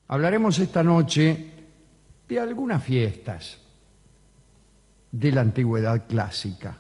Hablaremos esta noche de algunas fiestas de la antigüedad clásica,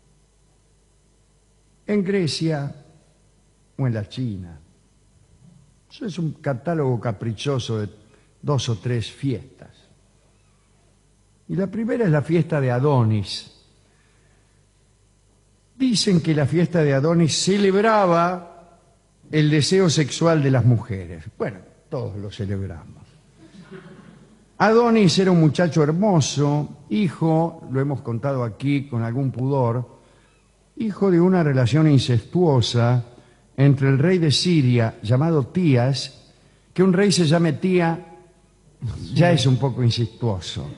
en Grecia o en la China. Eso es un catálogo caprichoso de 2 o 3 fiestas. Y la primera es la fiesta de Adonis. Dicen que la fiesta de Adonis celebraba el deseo sexual de las mujeres. Bueno, todos lo celebramos. Adonis era un muchacho hermoso, hijo, lo hemos contado aquí con algún pudor, hijo de una relación incestuosa entre el rey de Siria, llamado Tías. Que un rey se llame Tía ya es un poco incestuoso.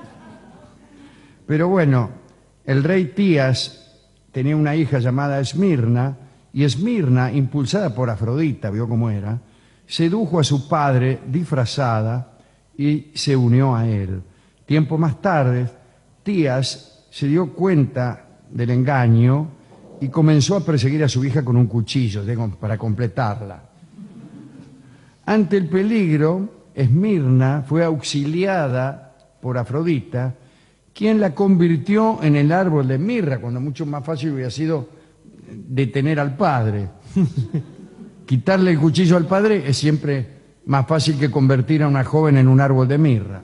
Pero bueno, el rey Tías tenía una hija llamada Esmirna, y Esmirna, impulsada por Afrodita, vio cómo era, sedujo a su padre disfrazada y se unió a él. Tiempo más tarde, Tías se dio cuenta del engaño y comenzó a perseguir a su hija con un cuchillo para completarla. Ante el peligro, Esmirna fue auxiliada por Afrodita, quien la convirtió en el árbol de mirra, cuando mucho más fácil hubiera sido detener al padre. Quitarle el cuchillo al padre es siempre más fácil que convertir a una joven en un árbol de mirra.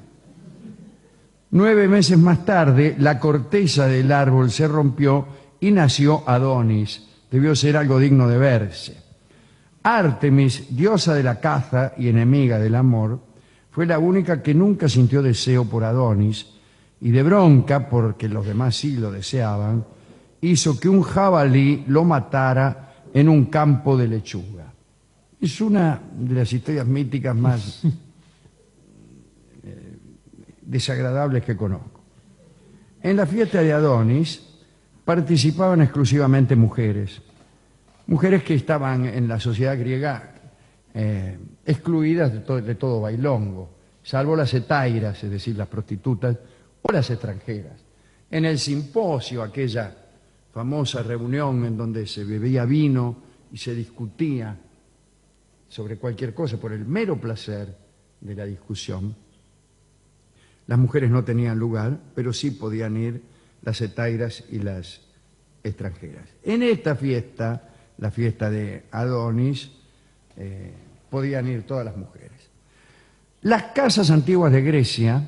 9 meses más tarde, la corteza del árbol se rompió y nació Adonis. Debió ser algo digno de verse. Ártemis, diosa de la caza y enemiga del amor, fue la única que nunca sintió deseo por Adonis, y de bronca, porque los demás sí lo deseaban, hizo que un jabalí lo matara en un campo de lechuga. Es una de las historias míticas más desagradables que conozco. En la fiesta de Adonis participaban exclusivamente mujeres que estaban en la sociedad griega excluidas de todo bailongo, salvo las hetairas, es decir, las prostitutas o las extranjeras. En el simposio, aquella famosa reunión en donde se bebía vino y se discutía sobre cualquier cosa por el mero placer de la discusión, las mujeres no tenían lugar, pero sí podían ir las hetairas y las extranjeras. En esta fiesta, la fiesta de Adonis, podían ir todas las mujeres. Las casas antiguas de Grecia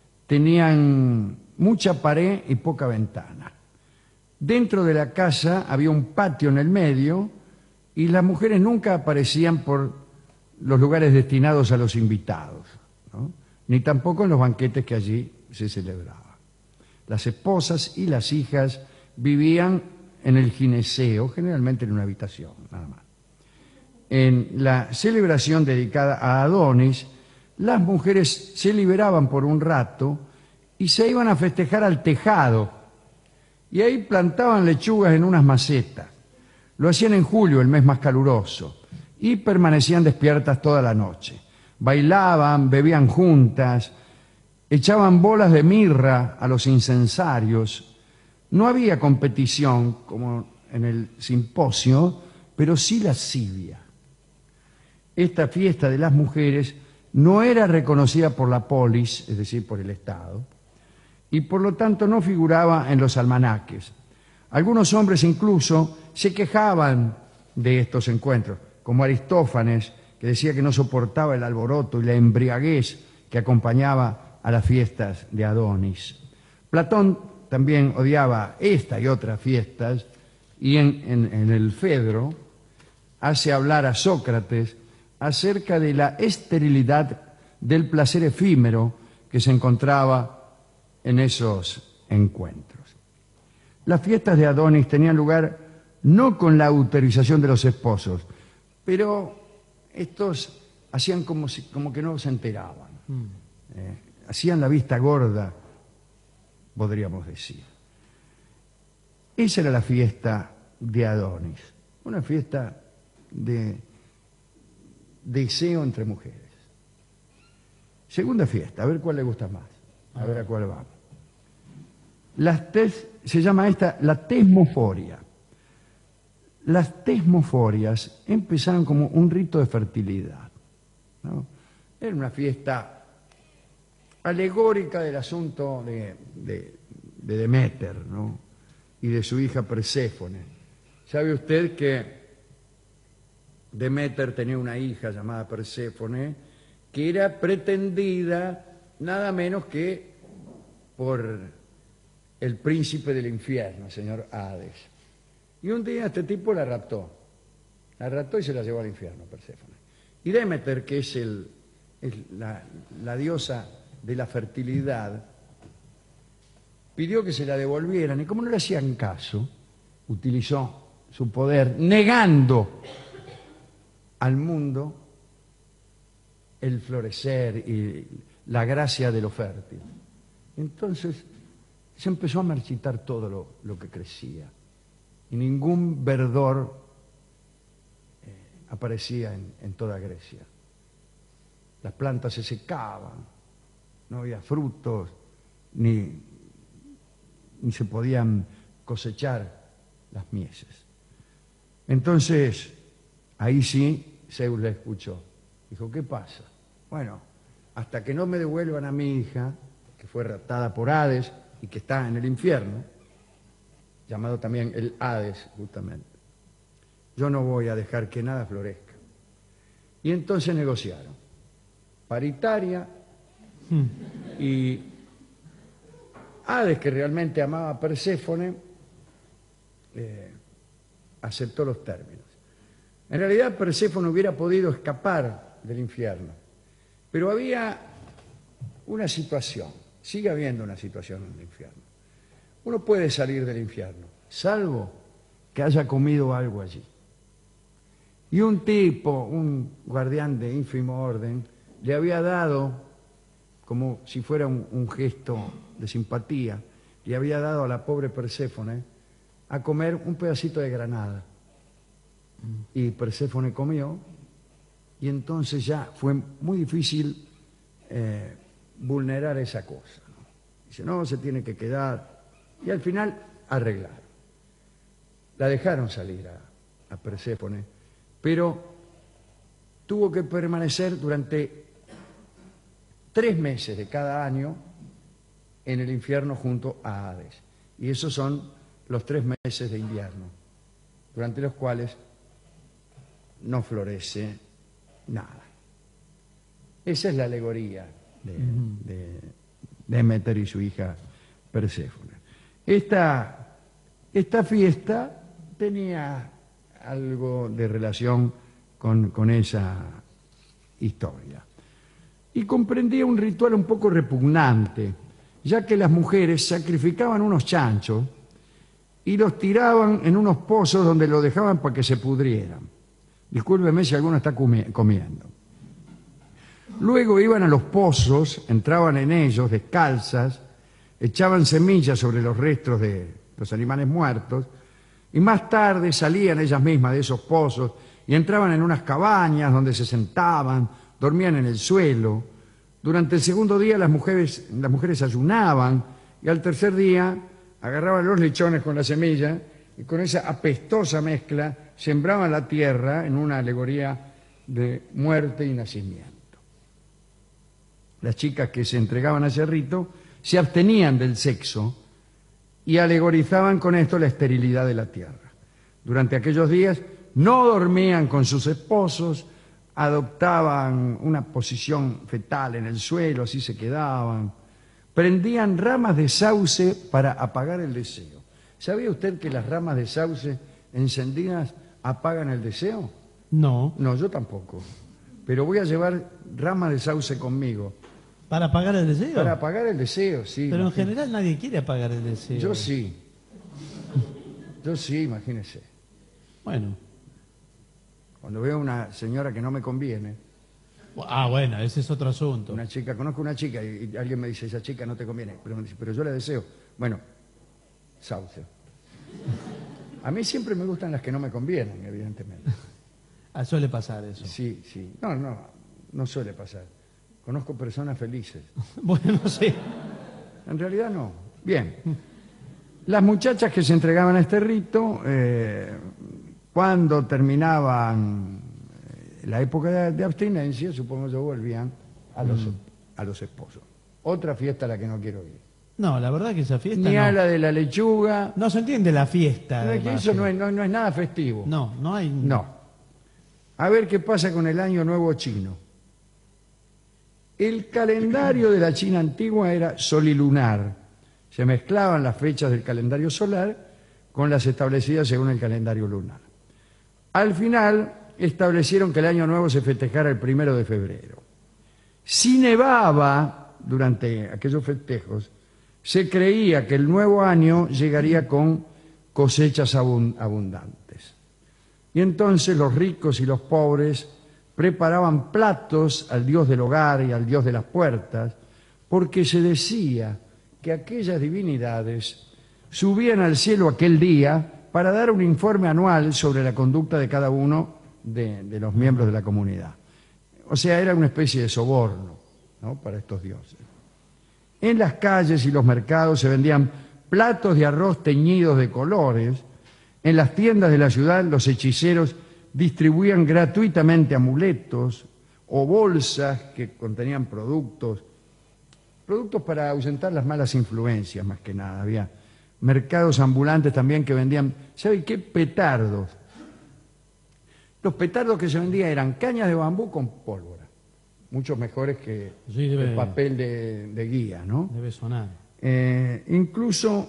tenían mucha pared y poca ventana. Dentro de la casa había un patio en el medio y las mujeres nunca aparecían por los lugares destinados a los invitados, ¿no? Ni tampoco en los banquetes que allí se celebraban. Las esposas y las hijas vivían en el gineceo, generalmente en una habitación, nada más. En la celebración dedicada a Adonis, las mujeres se liberaban por un rato y se iban a festejar al tejado, y ahí plantaban lechugas en unas macetas. Lo hacían en julio, el mes más caluroso, y permanecían despiertas toda la noche. Bailaban, bebían juntas, echaban bolas de mirra a los incensarios. No había competición, como en el simposio, pero sí lascivia. Esta fiesta de las mujeres no era reconocida por la polis, es decir, por el Estado, y por lo tanto no figuraba en los almanaques. Algunos hombres incluso se quejaban de estos encuentros, como Aristófanes, que decía que no soportaba el alboroto y la embriaguez que acompañaba a las fiestas de Adonis. Platón también odiaba esta y otras fiestas, y en el Fedro hace hablar a Sócrates acerca de la esterilidad del placer efímero que se encontraba en esos encuentros. Las fiestas de Adonis tenían lugar no con la autorización de los esposos, pero estos hacían como que no se enteraban. Hacían la vista gorda, podríamos decir. Esa era la fiesta de Adonis, una fiesta de deseo entre mujeres. Segunda fiesta, a ver cuál le gusta más, a ver a cuál vamos. Se llama esta la tesmoforia. Las tesmoforias empezaron como un rito de fertilidad, ¿no? Era una fiesta alegórica del asunto de Deméter, ¿no? Y de su hija Perséfone. ¿Sabe usted que Deméter tenía una hija llamada Perséfone que era pretendida nada menos que por el príncipe del infierno, el señor Hades? Y un día este tipo la raptó y se la llevó al infierno, Perséfone. Y Deméter, que es la diosa de la fertilidad, pidió que se la devolvieran, y como no le hacían caso, utilizó su poder negando al mundo el florecer y la gracia de lo fértil. Entonces se empezó a marchitar todo lo que crecía, y ningún verdor aparecía en toda Grecia. Las plantas se secaban, no había frutos, ni se podían cosechar las mieses. Entonces, ahí sí, Zeus la escuchó. Dijo, ¿qué pasa? Bueno, hasta que no me devuelvan a mi hija, que fue raptada por Hades y que está en el infierno, llamado también el Hades, justamente, yo no voy a dejar que nada florezca. Y entonces negociaron. Paritaria, y Hades, que realmente amaba a Perséfone, aceptó los términos. En realidad Perséfone hubiera podido escapar del infierno, pero había una situación, sigue habiendo una situación en el infierno. Uno puede salir del infierno, salvo que haya comido algo allí. Y un tipo, un guardián de ínfimo orden, le había dado, como si fuera un gesto de simpatía, le había dado a la pobre Perséfone a comer un pedacito de granada. Y Perséfone comió, y entonces ya fue muy difícil vulnerar esa cosa, ¿no? Dice, no, se tiene que quedar. Y al final arreglaron. La dejaron salir a Perséfone, pero tuvo que permanecer durante 3 meses de cada año en el infierno junto a Hades. Y esos son los 3 meses de invierno, durante los cuales no florece nada. Esa es la alegoría de Deméter y su hija Perséfone. Esta fiesta tenía algo de relación con esa historia. Y comprendía un ritual un poco repugnante, ya que las mujeres sacrificaban unos chanchos y los tiraban en unos pozos donde los dejaban para que se pudrieran. Discúlpeme si alguno está comiendo. Luego iban a los pozos, entraban en ellos descalzas, echaban semillas sobre los restos de los animales muertos, y más tarde salían ellas mismas de esos pozos y entraban en unas cabañas donde se sentaban, dormían en el suelo. Durante el segundo día las mujeres ayunaban, y al tercer día agarraban los lechones con la semilla y con esa apestosa mezcla sembraban la tierra en una alegoría de muerte y nacimiento. Las chicas que se entregaban a ese rito se abstenían del sexo y alegorizaban con esto la esterilidad de la tierra. Durante aquellos días no dormían con sus esposos, adoptaban una posición fetal en el suelo, así se quedaban, prendían ramas de sauce para apagar el deseo. ¿Sabía usted que las ramas de sauce encendidas apagan el deseo? No. No, yo tampoco. Pero voy a llevar ramas de sauce conmigo. ¿Para apagar el deseo? Para apagar el deseo, sí. Pero en imagínese. general nadie quiere apagar el deseo. Yo sí. Yo sí, imagínese. Bueno. Cuando veo una señora que no me conviene, Ah, bueno, ese es otro asunto. una chica, conozco una chica y alguien me dice, esa chica no te conviene, pero me dice, pero yo la deseo. Bueno, sauce. A mí siempre me gustan las que no me convienen, evidentemente. Ah, suele pasar eso. Sí, sí. No suele pasar. Conozco personas felices. Bueno, sí. En realidad no. Bien. Las muchachas que se entregaban a este rito, cuando terminaban la época de abstinencia, supongo yo, volvían a los esposos. Otra fiesta a la que no quiero ir. No, la verdad que esa fiesta Ni no. a la de la lechuga. No se entiende la fiesta. No, es que además, eso sí. no es nada festivo. No, no hay... No. A ver qué pasa con el Año Nuevo Chino. El calendario de la China antigua era solilunar. Se mezclaban las fechas del calendario solar con las establecidas según el calendario lunar. Al final establecieron que el Año Nuevo se festejara el 1 de febrero. Si nevaba durante aquellos festejos, se creía que el nuevo año llegaría con cosechas abundantes. Y entonces los ricos y los pobres preparaban platos al dios del hogar y al dios de las puertas, porque se decía que aquellas divinidades subían al cielo aquel día para dar un informe anual sobre la conducta de cada uno de los miembros de la comunidad. O sea, era una especie de soborno, ¿no?, para estos dioses. En las calles y los mercados se vendían platos de arroz teñidos de colores. En las tiendas de la ciudad los hechiceros distribuían gratuitamente amuletos o bolsas que contenían productos para ahuyentar las malas influencias, más que nada. Había mercados ambulantes también que vendían, ¿sabe qué? Petardos. Los petardos que se vendían eran cañas de bambú con pólvora, muchos mejores que Sí, debe- el papel de guía, ¿no? Debe sonar. Incluso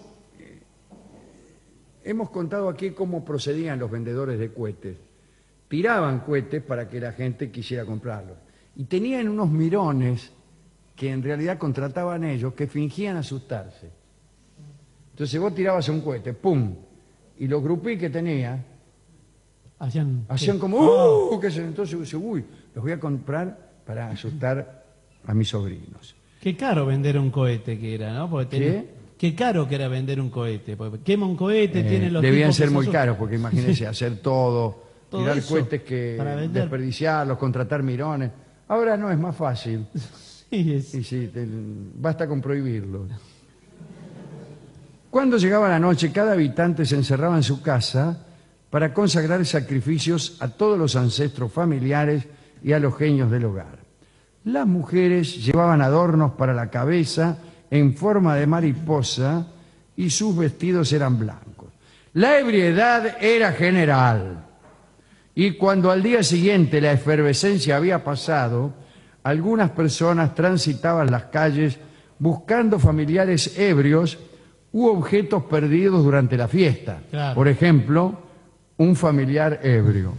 hemos contado aquí cómo procedían los vendedores de cohetes. Tiraban cohetes para que la gente quisiera comprarlos. Y tenían unos mirones que en realidad contrataban ellos, que fingían asustarse. Entonces vos tirabas un cohete, ¡pum! Y los grupí que tenía Hacían como, ¿qué es eso? Entonces, uy, los voy a comprar para asustar a mis sobrinos. Qué caro vender un cohete que era, ¿no? Porque tenía- ¿Qué? Qué caro que era vender un cohete. Porque quema un cohete, tiene los Debían tipos que ser se muy asustan. caros, porque imagínense, hacer todo, Todo tirar eso cohetes que para vender. desperdiciarlos, contratar mirones. Ahora no, es más fácil. Sí, es- Y sí, basta con prohibirlos. Cuando llegaba la noche, cada habitante se encerraba en su casa para consagrar sacrificios a todos los ancestros familiares y a los genios del hogar. Las mujeres llevaban adornos para la cabeza en forma de mariposa y sus vestidos eran blancos. La ebriedad era general y cuando al día siguiente la efervescencia había pasado, algunas personas transitaban las calles buscando familiares ebrios u objetos perdidos durante la fiesta. Claro. Por ejemplo, un familiar ebrio.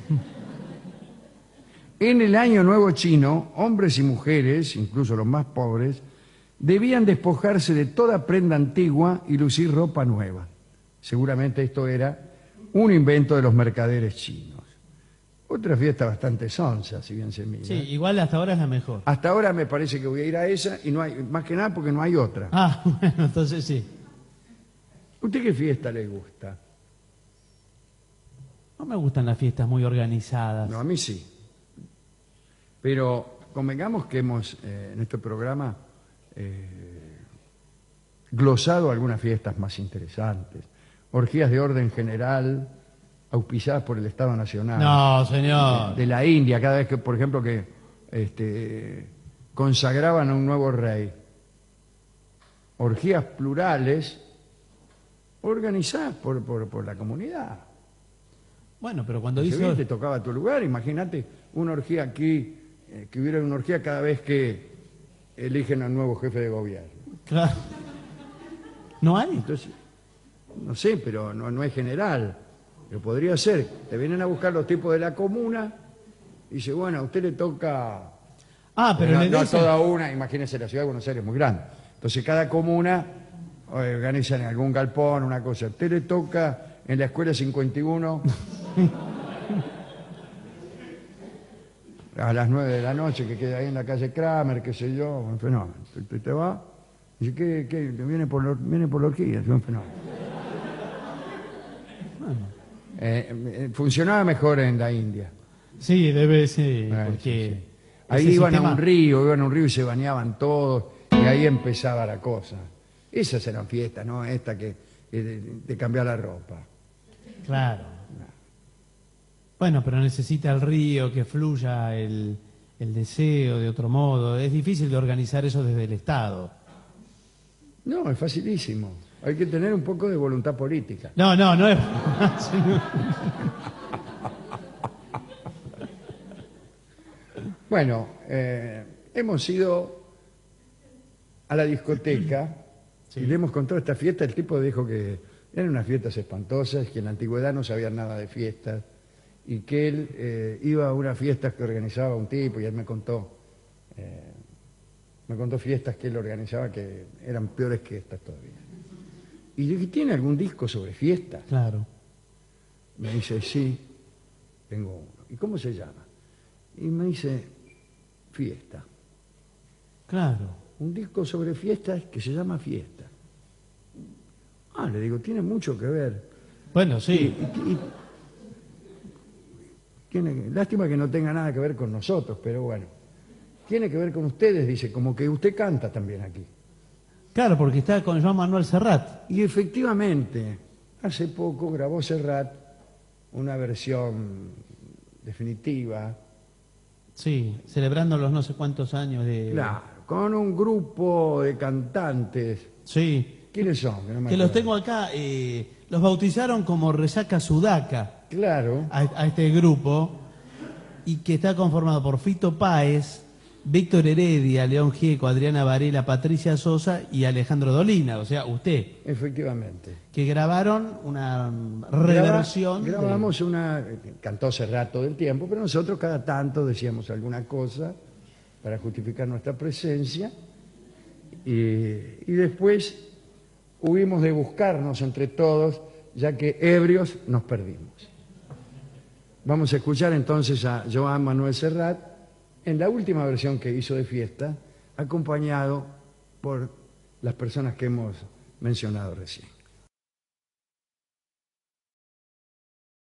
En el Año Nuevo Chino, hombres y mujeres, incluso los más pobres, debían despojarse de toda prenda antigua y lucir ropa nueva. Seguramente esto era un invento de los mercaderes chinos. Otra fiesta bastante sonsa, si bien se mira. sí, igual hasta ahora es la mejor. Hasta ahora me parece que voy a ir a esa y no hay, más que nada porque no hay otra. Ah, bueno, entonces sí. ¿Usted qué fiesta le gusta? No me gustan las fiestas muy organizadas. No, a mí sí. Pero convengamos que hemos en este programa glosado algunas fiestas más interesantes. Orgías de orden general, auspiciadas por el Estado Nacional. No, señor. De la India, cada vez que, por ejemplo, que consagraban a un nuevo rey. Orgías plurales organizadas por la comunidad. Bueno, pero cuando Si dice... bien te tocaba tu lugar, imagínate una orgía aquí, que hubiera una orgía cada vez que eligen al nuevo jefe de gobierno. Claro. ¿No hay? Entonces, no sé, pero no es general. Pero podría ser. Te vienen a buscar los tipos de la comuna y dice, bueno, a usted le toca... Ah, pero no, le no a dicen... toda una, imagínense, la ciudad de Buenos Aires es muy grande. Entonces cada comuna organizan algún galpón, una cosa. A usted le toca en la escuela 51 a las 9 de la noche, que queda ahí en la calle Kramer, qué sé yo, un fenómeno. Usted te va, dice, ¿qué? Viene por la orgía, es un fenómeno. Funcionaba mejor en la India. Sí, debe ser, porque... Sí, sí. Ahí ese iban sistema- a un río y se bañaban todos, y ahí empezaba la cosa. Esas eran fiestas, ¿no? Esta que de cambiar la ropa. Claro. Bueno, pero necesita el río, que fluya el deseo de otro modo. Es difícil de organizar eso desde el Estado. No, es facilísimo. Hay que tener un poco de voluntad política. No es... Bueno, hemos ido a la discoteca y le hemos contado esta fiesta. El tipo dijo que eran unas fiestas espantosas, que en la antigüedad no sabían nada de fiestas y que él iba a unas fiestas que organizaba un tipo y él me contó fiestas que él organizaba que eran peores que estas todavía. Y yo dije, ¿tiene algún disco sobre fiestas? Claro. Me dice, sí, tengo uno. ¿Y cómo se llama? Y me dice, Fiesta. Claro. Un disco sobre fiestas que se llama Fiesta. Ah, le digo, tiene mucho que ver. Bueno, sí. Lástima que no tenga nada que ver con nosotros, pero bueno. Tiene que ver con ustedes, dice, como que usted canta también aquí. Claro, porque está con Joan Manuel Serrat. Y efectivamente, hace poco grabó Serrat una versión definitiva. Sí, celebrando los no sé cuántos años de... Claro, con un grupo de cantantes. Sí. ¿Quiénes son? No me Que los acuerdo. tengo acá, los bautizaron como Resaca Sudaca Claro. a este grupo, y que está conformado por Fito Páez, Víctor Heredia, León Gieco, Adriana Varela, Patricia Sosa y Alejandro Dolina, o sea, usted, Efectivamente. que grabaron una reversión. Grabamos una... Cantó Serrat todo el tiempo, pero nosotros cada tanto decíamos alguna cosa para justificar nuestra presencia y después hubimos de buscarnos entre todos, ya que ebrios nos perdimos. Vamos a escuchar entonces a Joan Manuel Serrat en la última versión que hizo de Fiesta, acompañado por las personas que hemos mencionado recién.